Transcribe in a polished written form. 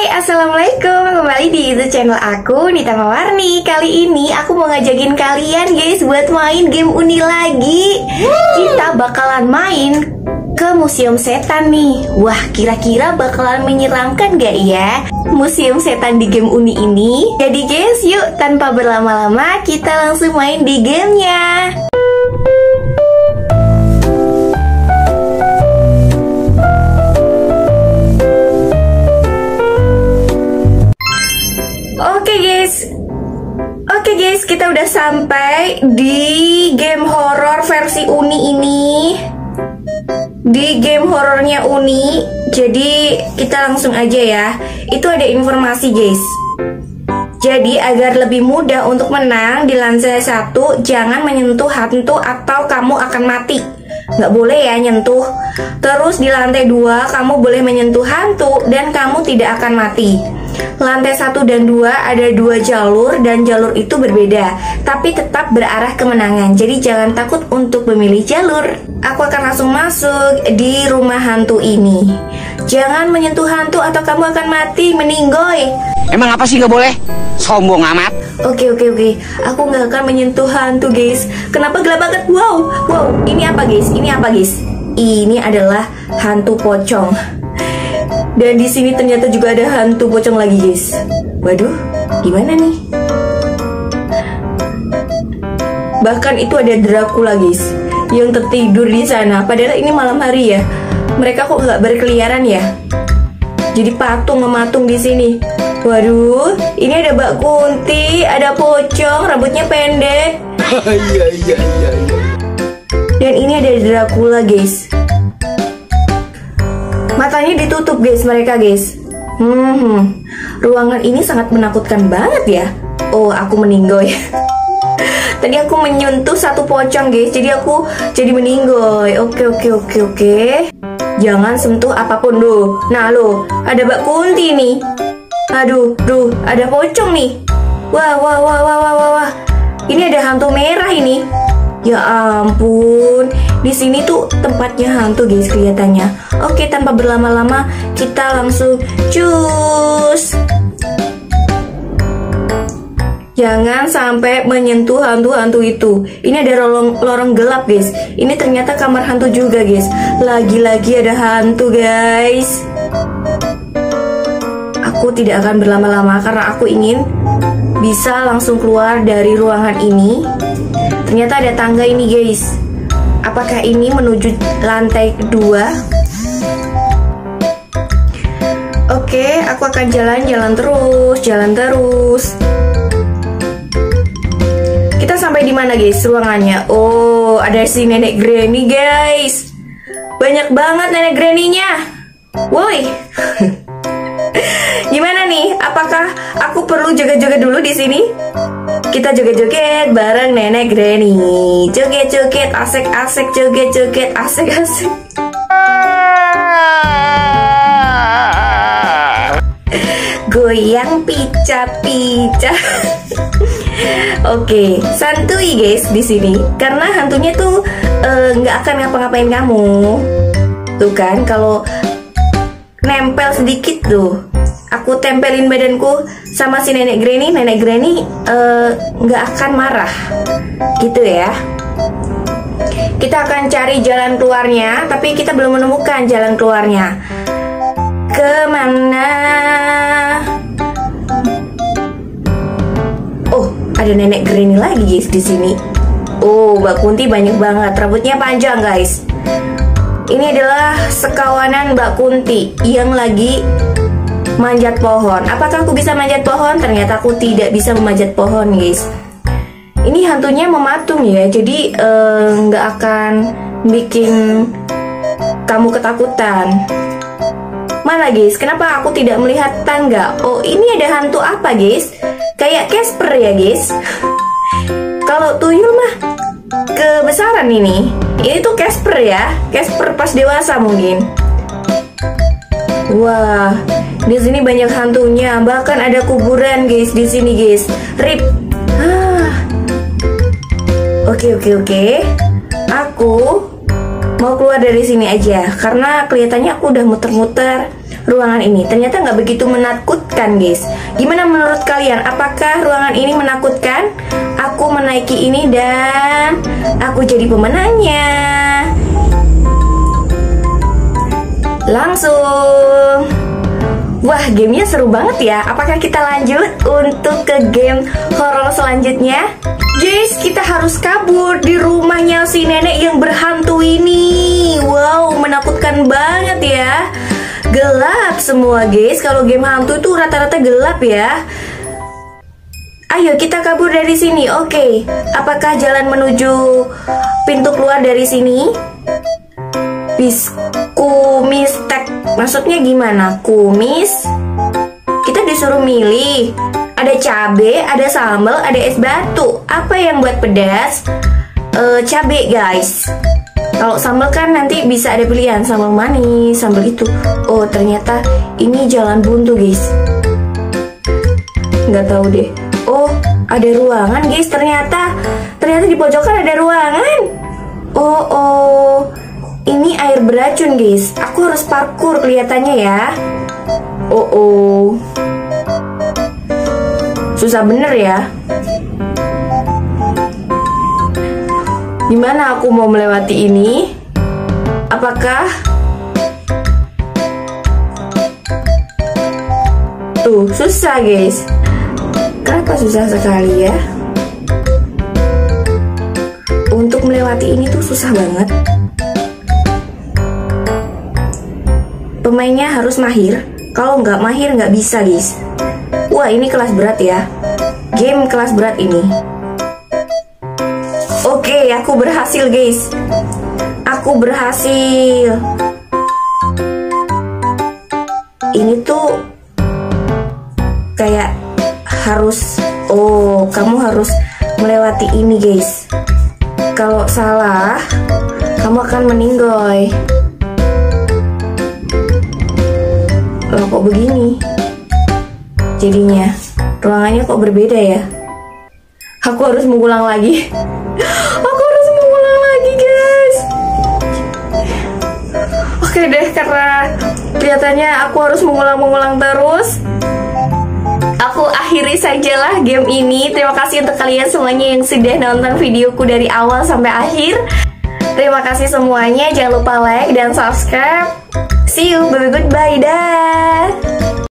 Assalamualaikum, kembali di YouTube channel aku, Nita Mawarni. Kali ini aku mau ngajakin kalian guys buat main game Uni lagi. Kita bakalan main ke Museum Setan nih. Wah, kira-kira bakalan menyeramkan gak ya Museum Setan di game Uni ini? Jadi guys, yuk tanpa berlama-lama kita langsung main di gamenya. Oke guys, kita udah sampai di game horor versi Uni ini. Di game horornya Uni. Jadi kita langsung aja ya. Itu ada informasi guys. Jadi agar lebih mudah untuk menang di lantai 1, jangan menyentuh hantu atau kamu akan mati. Nggak boleh ya nyentuh. Terus di lantai 2 kamu boleh menyentuh hantu dan kamu tidak akan mati. Lantai 1 dan 2 ada 2 jalur dan jalur itu berbeda, tapi tetap berarah kemenangan. Jadi jangan takut untuk memilih jalur. Aku akan langsung masuk di rumah hantu ini. Jangan menyentuh hantu atau kamu akan mati, meninggoy. Emang apa sih nggak boleh? Sombong amat. Oke. Aku nggak akan menyentuh hantu guys. Kenapa gelap banget? Wow. Ini apa guys? Ini adalah hantu pocong. Dan di sini ternyata juga ada hantu pocong lagi guys. Waduh, gimana nih? Bahkan itu ada Dracula guys, yang tertidur di sana. Padahal ini malam hari ya. Mereka kok nggak berkeliaran ya? Jadi patung mematung di sini. Waduh, ini ada Mbak Kunti, ada pocong, rambutnya pendek. Iya. Dan ini ada Dracula guys. Matanya ditutup guys mereka guys. Ruangan ini sangat menakutkan banget ya. Oh, aku meninggoy. Tadi aku menyentuh satu pocong guys, jadi aku jadi meninggoy. Oke. Jangan sentuh apapun loh. Nah loh, ada Mbak Kunti nih. Aduh, ada pocong nih. Wah. Ini ada hantu merah ini. Ya ampun, di sini tuh tempatnya hantu guys kelihatannya. Oke, tanpa berlama-lama kita langsung cus. Jangan sampai menyentuh hantu-hantu itu. Ini ada lorong gelap guys. Ini ternyata kamar hantu juga guys. Lagi-lagi ada hantu guys. Aku tidak akan berlama-lama karena aku ingin bisa langsung keluar dari ruangan ini. Ternyata ada tangga ini guys. Apakah ini menuju lantai 2? Oke, aku akan jalan terus. Kita sampai di mana guys ruangannya? Oh, ada si nenek Granny guys. Banyak banget nenek Granny-nya. Woi. Gimana nih? Apakah aku perlu joget-joget dulu di sini? Kita joget-joget bareng nenek Granny. Joget-joget asik-asik, joget-joget asik-asik. Goyang pica-pica. Oke, santuy guys di sini karena hantunya tuh nggak akan ngapa-ngapain kamu. Tuh kan, kalau nempel sedikit tuh, aku tempelin badanku sama si nenek Granny nggak akan marah, gitu ya. Kita akan cari jalan keluarnya, tapi kita belum menemukan jalan keluarnya. Kemana? Oh, ada nenek Granny lagi guys di sini. Oh, Mbak Kunti banyak banget, rambutnya panjang guys. Ini adalah sekawanan Mbak Kunti yang lagi manjat pohon. Apakah aku bisa manjat pohon? Ternyata aku tidak bisa memanjat pohon guys. Ini hantunya mematung ya, jadi nggak akan bikin kamu ketakutan. Mana guys? Kenapa aku tidak melihat tangga? Oh, ini ada hantu apa guys? Kayak Casper ya guys. Kalau tuyul mah kebesaran ini. Ini tuh Casper ya. Casper pas dewasa mungkin. Wah, di sini banyak hantunya. Bahkan ada kuburan guys di sini guys. Rip. Oke. Aku mau keluar dari sini aja karena kelihatannya aku udah muter-muter ruangan ini? Ternyata nggak begitu menakutkan guys. Gimana menurut kalian? Apakah ruangan ini menakutkan? Aku menaiki ini dan aku jadi pemenangnya. Langsung. Wah, gamenya seru banget ya. Apakah kita lanjut untuk ke game horor selanjutnya? Guys, kita harus kabur di rumahnya si nenek yang berhantu ini. Wow, menakutkan banget ya. Gelap semua guys. Kalau game hantu itu rata-rata gelap ya. Ayo kita kabur dari sini. Oke, apakah jalan menuju pintu keluar dari sini? Kumistek, maksudnya gimana? Kumis? Kita disuruh milih. Ada cabe, ada sambal, ada es batu. Apa yang buat pedas? Cabe guys. Kalau sambal kan nanti bisa ada pilihan, sambal manis, sambal itu. Oh ternyata ini jalan buntu guys. Nggak tahu deh. Oh ada ruangan guys. Ternyata di pojokan ada ruangan. Oh ini air beracun guys. Aku harus parkur kelihatannya ya. Oh susah bener ya. Gimana aku mau melewati ini? Apakah tuh susah guys? Kenapa susah sekali ya? Untuk melewati ini tuh susah banget. Pemainnya harus mahir. Kalau nggak mahir nggak bisa guys. Wah ini kelas berat ya. Game kelas berat ini. Oke, aku berhasil guys. Aku berhasil. Ini tuh kayak harus. Oh, kamu harus melewati ini guys. Kalau salah, kamu akan meninggoy. Loh kok begini? Jadinya ruangannya kok berbeda ya? Aku harus mengulang lagi. Aku harus mengulang lagi guys. Oke deh, karena kelihatannya aku harus mengulang terus, aku akhiri sajalah game ini. Terima kasih untuk kalian semuanya yang sudah nonton videoku dari awal sampai akhir. Terima kasih semuanya. Jangan lupa like dan subscribe. See you, bye-bye, goodbye, dah.